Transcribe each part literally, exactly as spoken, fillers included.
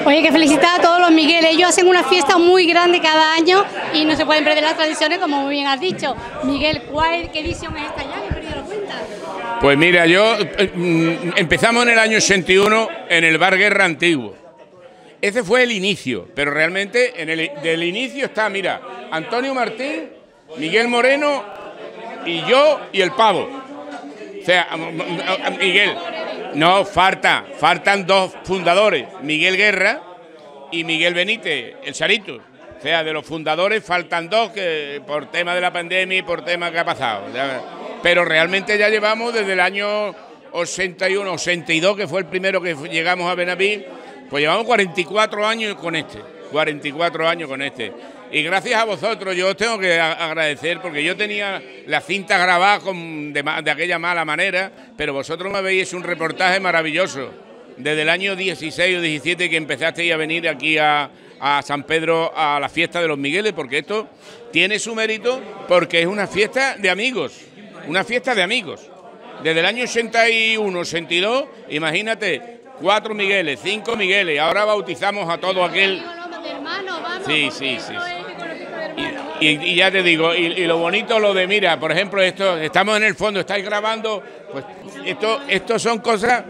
Oye, que felicitar a todos los Migueles. Ellos hacen una fiesta muy grande cada año y no se pueden perder las tradiciones, como muy bien has dicho. Miguel, ¿cuál, qué edición es esta ya? ¿He perdido la cuenta? Pues mira, yo eh, empezamos en el año ochenta y uno en el Bar Guerra Antiguo. Ese fue el inicio, pero realmente en el del inicio está, mira, Antonio Martín, Miguel Moreno y yo y el Pavo. O sea, Miguel, no, falta, faltan dos fundadores, Miguel Guerra y Miguel Benítez, el Sarito. O sea, de los fundadores faltan dos que por tema de la pandemia y por tema que ha pasado. Pero realmente ya llevamos desde el año ochenta y uno, ochenta y dos, que fue el primero que llegamos a Benaví, pues llevamos cuarenta y cuatro años con este, cuarenta y cuatro años con este. Y gracias a vosotros yo os tengo que agradecer, porque yo tenía la cinta grabada con, de, de aquella mala manera, pero vosotros me habéis hecho un reportaje maravilloso. Desde el año dieciséis o diecisiete que empezasteis a venir aquí a, a San Pedro a la fiesta de los Migueles, porque esto tiene su mérito, porque es una fiesta de amigos, una fiesta de amigos. Desde el año ochenta y uno, ochenta y dos, imagínate, cuatro Migueles, cinco Migueles, ahora bautizamos a todo aquel... Sí, sí, sí. Y, y, y ya te digo, y, y lo bonito lo de, mira, por ejemplo, esto, estamos en el fondo, estáis grabando, pues esto, esto son cosas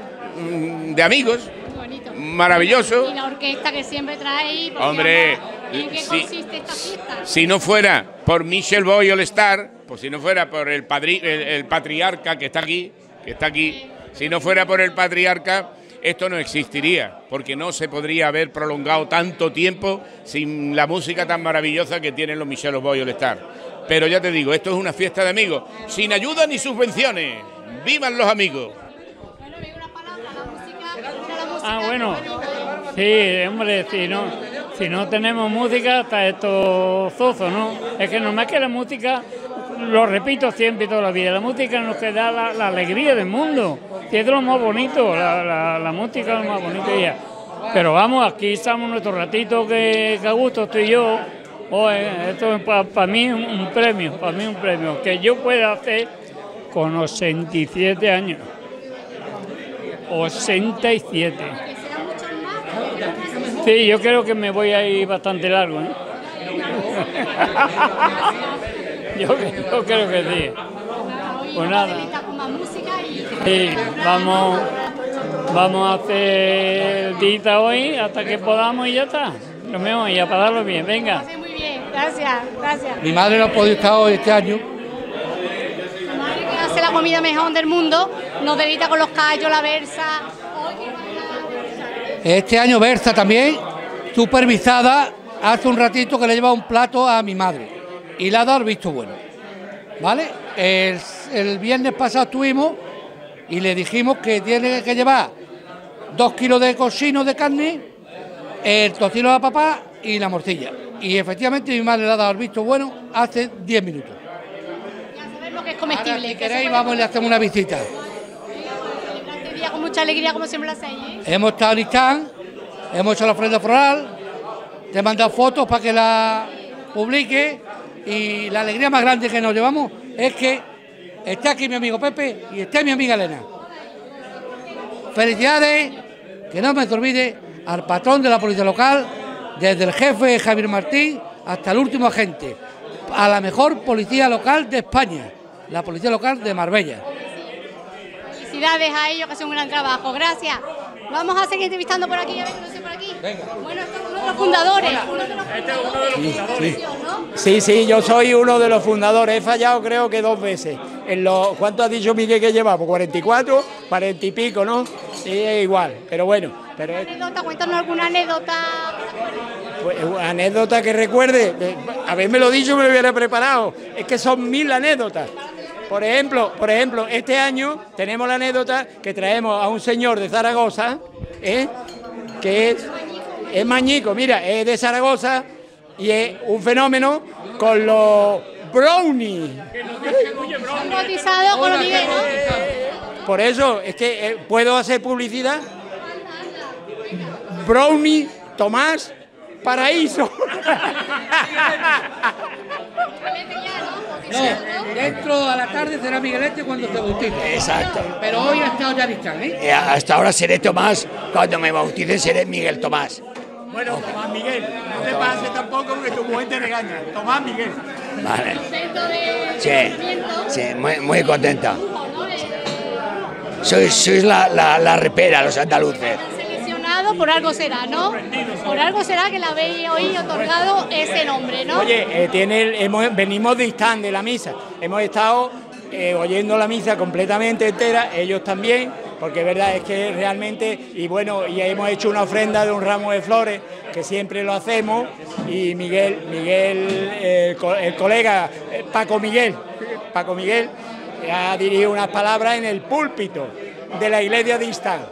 mmm, de amigos, maravilloso. Y la orquesta que siempre trae. Hombre, ¿en qué si, consiste esta fiesta? Si no fuera por Michel Boy All Star, pues si no fuera por el, padri, el, el patriarca que está aquí, que está aquí, si no fuera por el patriarca, esto no existiría, porque no se podría haber prolongado tanto tiempo sin la música tan maravillosa que tienen los Michel Boy All Star. Pero ya te digo, esto es una fiesta de amigos, sin ayuda ni subvenciones. ¡Vivan los amigos! Bueno, digo una palabra, la música, la música. Ah, bueno, sí, hombre, si no, si no tenemos música está esto zozo, ¿no? Es que normal que la música, lo repito siempre toda la vida, la música nos da la, la alegría del mundo. Y es lo más bonito, la, la, la música es lo más bonito ya. Pero vamos, aquí estamos nuestro ratito que, que a gusto estoy yo. Oh, esto es para pa mí un, un premio, para mí un premio, que yo pueda hacer con ochenta y siete años. ochenta y siete. Sí, yo creo que me voy a ir bastante largo, ¿eh? yo, yo creo que sí. Pues nada. Sí, vamos, vamos a hacer dita hoy hasta que podamos y ya está. Lo mismo, y a pasarlo bien, venga. Muy bien, gracias, gracias. Mi madre no ha podido estar hoy este año. Mi madre, que hace la comida mejor del mundo, nos delita con los callos, la versa. Este año versa también, supervisada, hace un ratito que le lleva un plato a mi madre y le ha dado el visto bueno, ¿vale? El, el viernes pasado estuvimos y le dijimos que tiene que llevar dos kilos de cochino de carne, el tocino a papá y la morcilla. Y efectivamente mi madre le ha dado el visto bueno hace diez minutos. Ya sabemos lo que es comestible. Ahora, si queréis, vamos y le hacemos una visita. Este día con mucha alegría, como siempre lo hacéis, ¿eh? Hemos estado en Istán, hemos hecho la ofrenda floral, te he mandado fotos para que la publique y la alegría más grande que nos llevamos es que está aquí mi amigo Pepe y está mi amiga Elena. Felicidades, que no me olvide, al patrón de la policía local, desde el jefe Javier Martín hasta el último agente, a la mejor policía local de España, la policía local de Marbella. Felicidades a ellos, que hacen un gran trabajo. Gracias. Vamos a seguir entrevistando por aquí, a ver qué no sé por aquí. Venga. Bueno, este es uno de los fundadores. Uno de los Este es uno de los fundadores. ¿no? Sí, sí, yo soy uno de los fundadores. He fallado creo que dos veces. En los, ¿cuánto ha dicho Miguel que llevamos? ¿cuarenta y cuatro? cuarenta y pico, ¿no? Sí, es igual, pero bueno. Pero es... anécdota, cuéntanos alguna anécdota. Pues, anécdota que recuerde. Habérmelo dicho me lo hubiera preparado. Es que son mil anécdotas. Por ejemplo, por ejemplo, este año tenemos la anécdota que traemos a un señor de Zaragoza, ¿eh? que es, es mañico, mira, es de Zaragoza y es un fenómeno con los brownies. Han bautizado con los Miguel, ¿no? Por eso, es que eh, puedo hacer publicidad. Brownie Tomás Paraíso. No, dentro a la tarde será Miguelete cuando se bautice. Exacto. Pero hoy ha estado Yaristán, ¿eh? Eh, hasta ahora seré Tomás, cuando me bautice seré Miguel Tomás. Bueno, Tomás Miguel, no te pases tampoco porque tu mujer te regaña. Tomás Miguel. Vale. Contento de Sí, sí, muy, muy contenta. Sois, sois la, la, la repera, los andaluces. seleccionado, por algo será, ¿no? Por algo será que le habéis hoy otorgado ese nombre, ¿no? Oye, eh, tiene el- hemos, venimos de Istán, de la misa. Hemos estado eh, oyendo la misa completamente entera, ellos también, porque es verdad, es que realmente, y bueno, y hemos hecho una ofrenda de un ramo de flores, que siempre lo hacemos, y Miguel, Miguel, eh, el, co- el colega eh, Paco Miguel, Paco Miguel, ha dirigido unas palabras en el púlpito de la iglesia de Istán.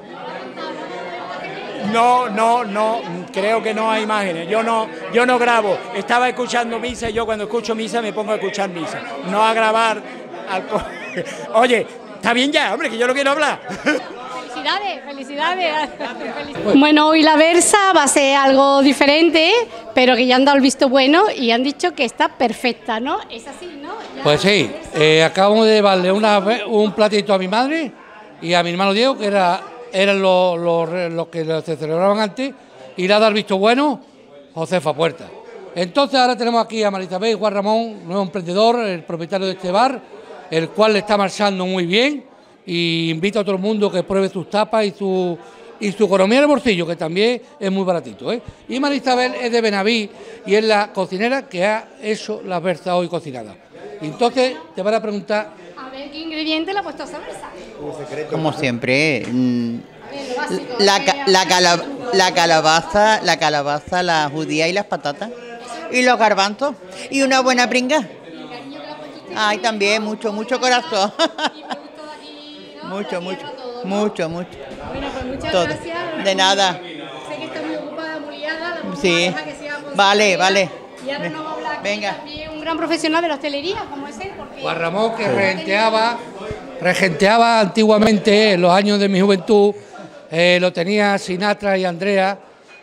No, no, no, creo que no hay imágenes. Yo no, yo no grabo. Estaba escuchando misa y yo cuando escucho misa me pongo a escuchar misa, no a grabar. Al co- Oye, está bien ya, hombre, que yo no quiero hablar. Felicidades, felicidades. Bueno, hoy la Versa va a ser algo diferente, pero que ya han dado el visto bueno y han dicho que está perfecta, ¿no? Es así, ¿no? Ya Pues sí, eh, acabamos de llevarle una, ve- un platito a mi madre y a mi hermano Diego, que era, eran los, los, re- los que se celebraban antes, y le ha dado el visto bueno Josefa Puerta. Entonces ahora tenemos aquí a Marisabel y Juan Ramón, nuevo emprendedor, el propietario de este bar, el cual le está marchando muy bien, y invito a todo el mundo que pruebe sus tapas y su y su economía de bolsillo, que también es muy baratito, ¿eh? Y Marisabel es de Benaví y es la cocinera que ha hecho las versas hoy cocinadas. Y entonces te van a preguntar, A ver qué ingrediente le ha puesto a esa Versa. Como siempre, mm, A ver, lo básico, la, ¿qué ca- la, hace? cala- la calabaza, la calabaza, la judía y las patatas. Y los garbanzos. Y una buena pringa. Ay, también, mucho, mucho corazón. Y producto de aquí, ¿no? Mucho, De la mucho, tierra, todo, ¿no? mucho, mucho. Bueno, pues muchas Todo. gracias. De nada. Sé que está muy ocupada, muy liada. la vamos a Sí. dejar que siga con su Vale, tarea. vale. Y ahora nos va a hablar aquí Venga. también un gran profesional de la hostelería, como es él, porque... Juan Ramón, que regenteaba, regenteaba antiguamente, en los años de mi juventud, eh, lo tenía Sinatra y Andrea,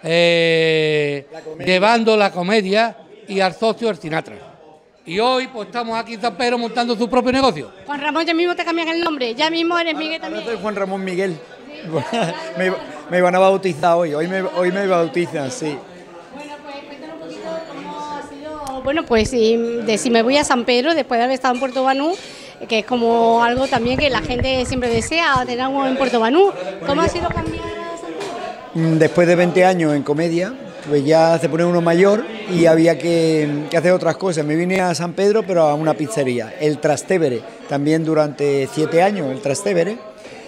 eh, llevando la comedia y al socio el Sinatra. Y hoy pues estamos aquí en San Pedro montando su propio negocio. Juan Ramón, ya mismo te cambian el nombre, ya mismo eres Miguel Ahora también. soy Juan Ramón Miguel. me, me van a bautizar hoy, hoy me, hoy me bautizan, sí. Bueno, pues cuéntanos un poquito cómo ha sido... Bueno, pues si, de si me voy a San Pedro, después de haber estado en Puerto Banú, que es como algo también que la gente siempre desea, tener algo en Puerto Banú. ¿Cómo ha sido cambiar a San Pedro? Mm, Después de veinte años en comedia, pues ya se pone uno mayor y había que, que hacer otras cosas. Me vine a San Pedro, pero a una pizzería, el Trastevere, también durante siete años, el Trastevere.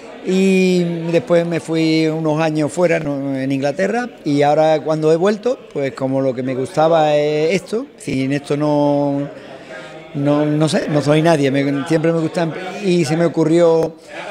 Y después me fui unos años fuera, ¿no?, en Inglaterra, y ahora cuando he vuelto, pues como lo que me gustaba es esto, sin esto no, no, no sé, no soy nadie, me- siempre me gusta, y se me ocurrió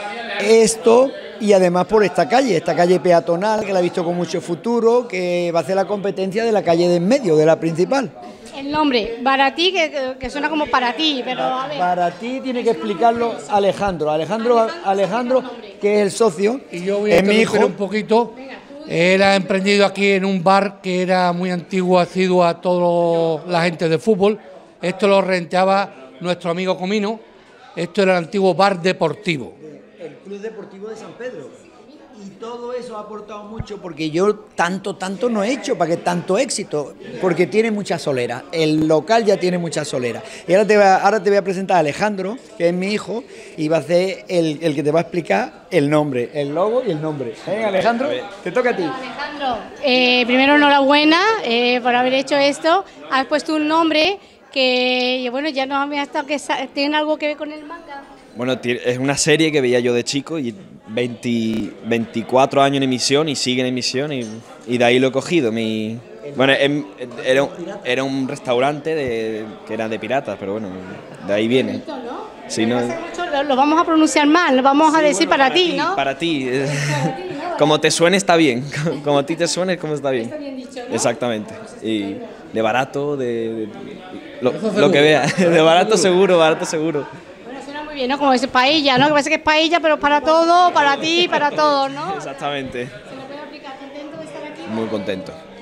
esto, y además por esta calle, esta calle peatonal, que la he visto con mucho futuro, que va a ser la competencia de la calle de en medio, de la principal. El nombre, Baratí, que, que- que suena como para ti, pero a ver... Para ti tiene que explicarlo Alejandro, Alejandro, Alejandro, que es el socio, Y yo voy a es mi interrumpir hijo. un poquito. Él ha emprendido aquí en un bar que era muy antiguo, asiduo a toda la gente de fútbol. Esto lo renteaba nuestro amigo Comino. Esto era el antiguo bar deportivo. El Club Deportivo de San Pedro. Y todo eso ha aportado mucho porque yo tanto, tanto no he hecho para que tanto éxito, porque tiene mucha solera. El local ya tiene mucha solera. Y ahora te, va, ahora te voy a presentar a Alejandro, que es mi hijo, y va a ser el, el que te va a explicar el nombre, el logo y el nombre. Venga, Alejandro, te toca a ti. Alejandro, eh, primero enhorabuena eh, por haber hecho esto. Has puesto un nombre que, bueno, ya no me ha estado que sa- tiene algo que ver con el manga. Bueno, ti- es una serie que veía yo de chico y veinte, veinticuatro años en emisión y sigue en emisión y, y de ahí lo he cogido. Mi, bueno, em- era, un- era un restaurante de, que era de piratas, pero bueno, de ahí viene. Sí, no, Lo, lo vamos a pronunciar mal, lo vamos a decir para, ti, ¿no? Para ti. Como te suene está bien. Como a ti te suene, como está bien. Está bien dicho, ¿no? Exactamente. Y de barato, de, de- lo, lo que vea. De barato seguro, barato seguro. Bueno, suena muy bien, ¿no? Como es paella, ¿no? Que parece que es paella, pero para todo, para ti, para todos, ¿no? Exactamente. ¿Se lo puede aplicar? ¿Contento de estar aquí? Muy contento.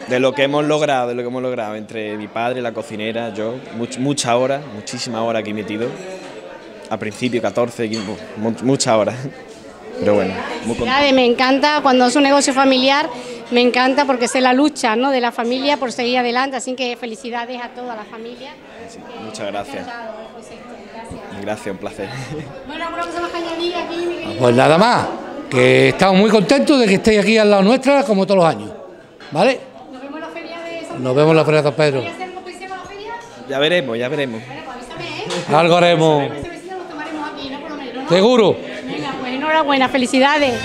de lo que hemos logrado, de lo que hemos logrado entre mi padre, la cocinera, yo, much, muchas horas, muchísimas horas que he metido. Al principio catorce, quince, muchas horas. Pero bueno, muy contento. Me encanta cuando es un negocio familiar, me encanta porque es la lucha, ¿no?, de la familia por seguir adelante, así que felicidades a toda la familia. Sí, muchas gracias. Gracias, un placer. Bueno, ¿alguna cosa más que añadir aquí, mi querido? Pues nada más, que estamos muy contentos de que estéis aquí al lado nuestra, como todos los años, ¿vale? Nos vemos en la feria de San Pedro. Nos vemos en la feria de San Pedro. ¿Quieres hacer competición con la feria? Ya veremos, ya veremos. Bueno, pues avísame, ¿eh? Algo haremos. Ese besito nos tomaremos aquí, ¿no? Por lo menos, ¿no? Seguro. Venga, pues enhorabuena, felicidades.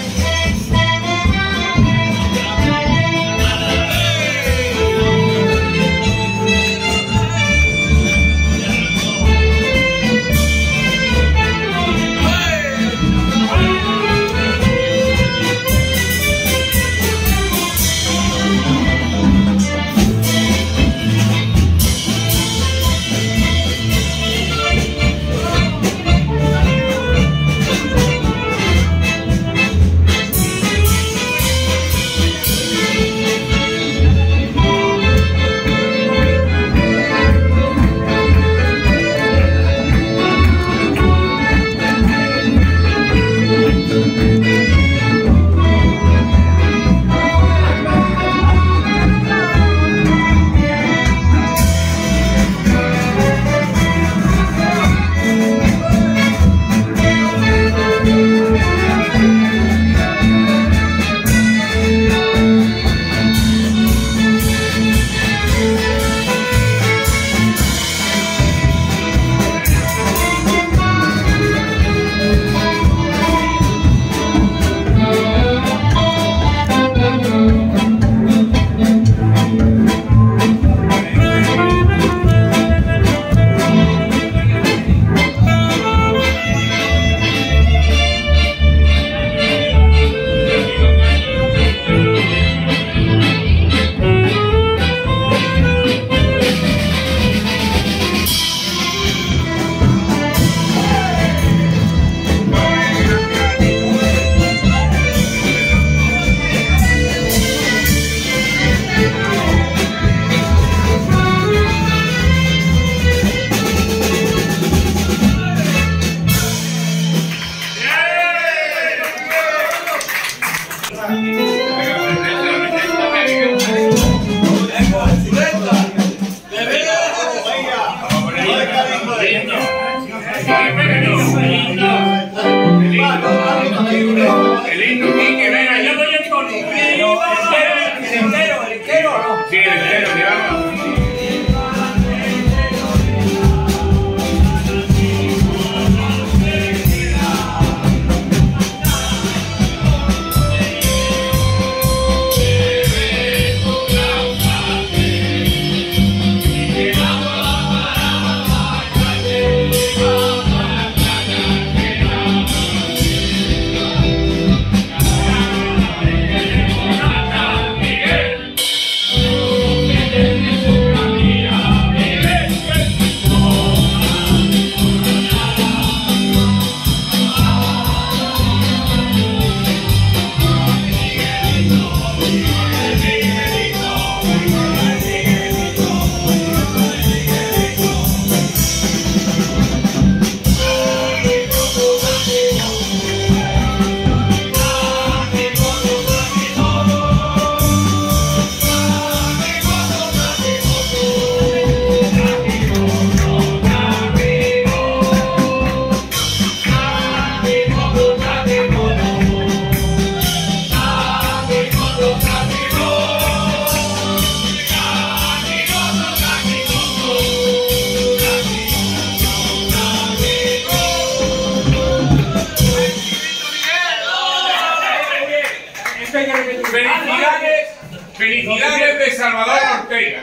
Felicidades, felicidades de Salvador Ortega.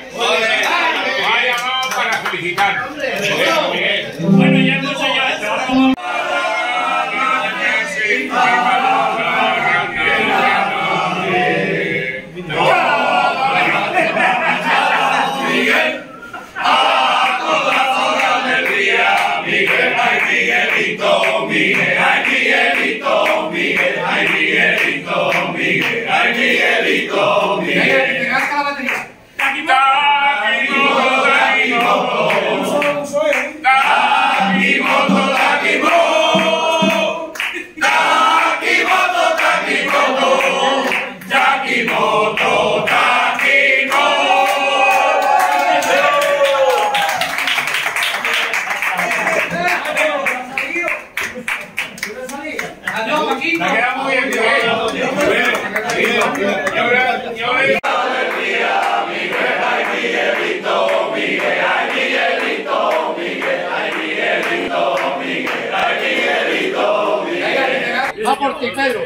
Vaya, vamos para felicitarnos. Bueno, ya hemos llegado. Miguelito, Miguel, ay Miguelito, Miguel, ay Miguelito, Miguel, ay Miguelito. Miguelito, Miguel. Takimoto, Takimoto. Takimoto, Takimoto. Takimoto, Takimoto. Takimoto, Takimoto. La quedamos muy bien. Va por ti, Pedro.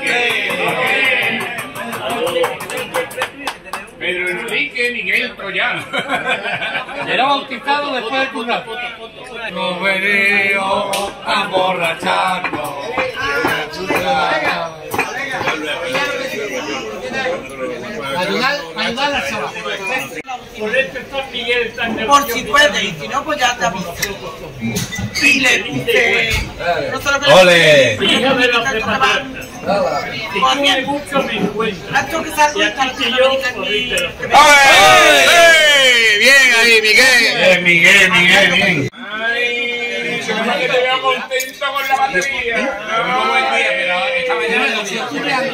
Pedro Enrique Miguel Troyano. Era bautizado después del curral. Nos venimos a emborracharnos. Ayudar, ayudar a la sola. Por esto está Miguel tan Por si puede, y si no, pues ya te aviso. Y le puse. No solo que ¡Ole! Hija de la preparación. Si tú me buscas, me encuentras. Esto que salgo Y en aquí estoy yo, ahorita. Bien ahí, Miguel. Bien, Miguel, Miguel, bien. Ay, se me que te veo contento con la batería. No, buen día, pero esta mañana no se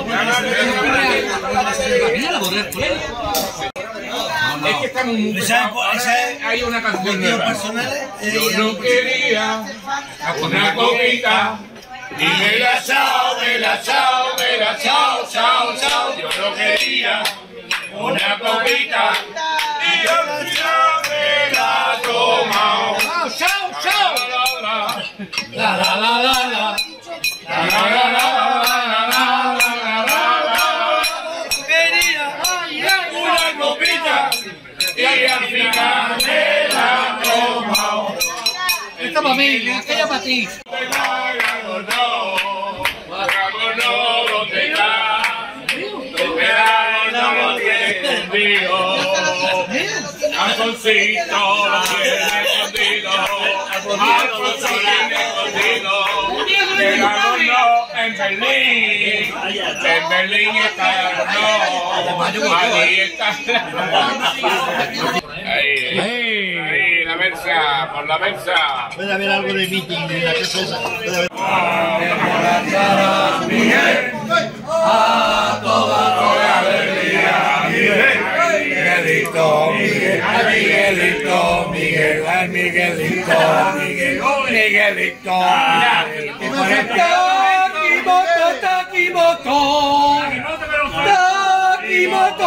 Es que estamos muy pesados. Hay una canción nueva. Yo no quería una copita. Y me la chao, me la chao, me la chao, chao, chao. Yo no quería una copita. Y yo ya me la he tomado. ¡Chao, chao! La, la, la, la, la. La, la, la, la, la, una copita. Y al final me la he tomado. Esta para mí, aquella para ti. Alfonsito, lo tiene escondido, Alfonsito escondido, quedámonos en Berlín, en Berlín está no, allí está. Ahí, ahí, la Versa, por la Versa. Puede haber algo de meeting en la casa esa. Miguel, a toda la alegría, Miguel. Miguelito, Miguel, ay Miguelito, Miguel, ay Miguelito, Miguel, oh Miguelito, Takimoto, Takimoto, Takimoto,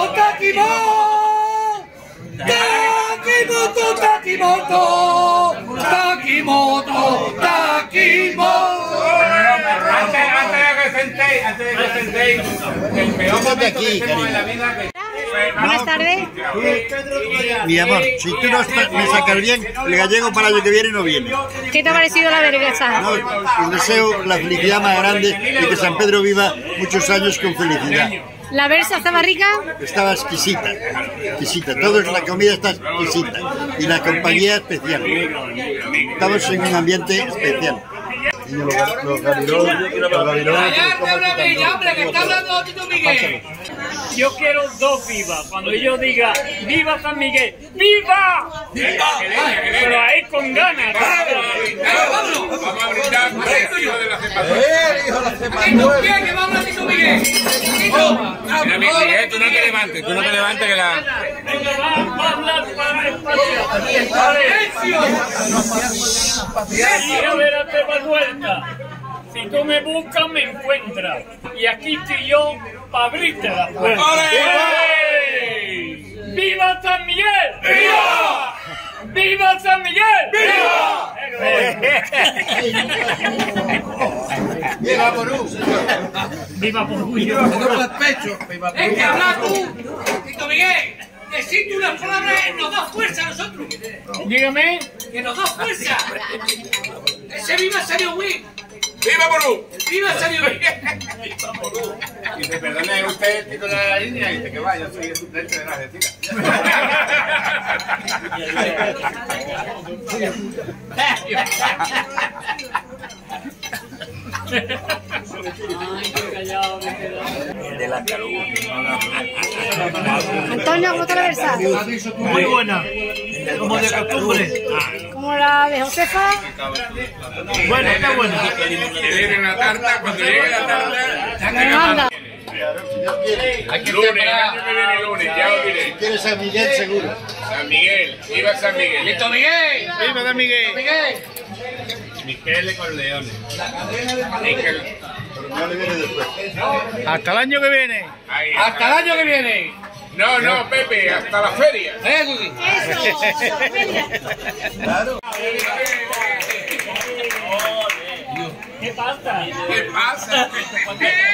Takimoto, Takimoto, Takimoto, Takimoto. Antes, antes de que sentéis, antes de que sentéis, el peor momento que tenemos en la vida que... Buenas tardes. Mi amor, si tú no me sacas bien, el gallego para el año que viene no viene. ¿Qué te ha parecido la vergüenza? No, os deseo la felicidad más grande y que San Pedro viva muchos años con felicidad. ¿La Versa estaba rica? Estaba exquisita, exquisita. Todo la comida está exquisita y la compañía especial. Estamos en un ambiente especial. Los gabirones, los gabirones. Yo quiero dos vivas. Cuando yo diga ¡Viva San Miguel! ¡Viva! ¡Viva! Pero ahí con ganas. Vamos a brindar por el hijo de la cepa. ¿Quién que va a hablar de San Miguel? Mira, Miguel, tú no te levantes, tú no te levantes que la... Venga, va a hablar para espacio. ¡Silencio! A ver, hazte la vuelta. Si tú me buscas, me encuentras. Y aquí estoy yo para abrirte la puerta. ¡Viva San Miguel! ¡Viva! ¡Viva San Miguel! ¡Viva! ¡Viva Porú! ¡Viva Porú! Es que hablas tú, Tito Miguel. Necesito unas palabras que nos da fuerza a nosotros. Dígame. Que nos da fuerza. Ese viva salió bien. ¡Viva Porú! ¡Viva salió bien! ¡Viva Porú! Dice, perdone usted el título de la línea, y dice que vaya, soy el suplente de la vecina. Ay, qué callado me queda. de la salud. Antonio, ¿cómo te la versas? Muy buena, como de costumbre. ¿Como la de Josefa? Bueno, está buena. Que viene la tarta, cuando llegue la tarta... Me manda. Hay que lunes, el año que viene lunes, ya os diré. Si quieres San Miguel, seguro. San Miguel, viva San Miguel. ¡Listo, Miguel! ¡Viva San Miguel! ¡Miguel! Miguel de Corleones. Corleones viene después. ¡Hasta el año que viene! Ahí, ¡Hasta el año que viene! No, no, Pepe, hasta la feria. Eso sí. Eso, hasta la feria. Claro. ¿Qué pasa? ¿Qué pasa?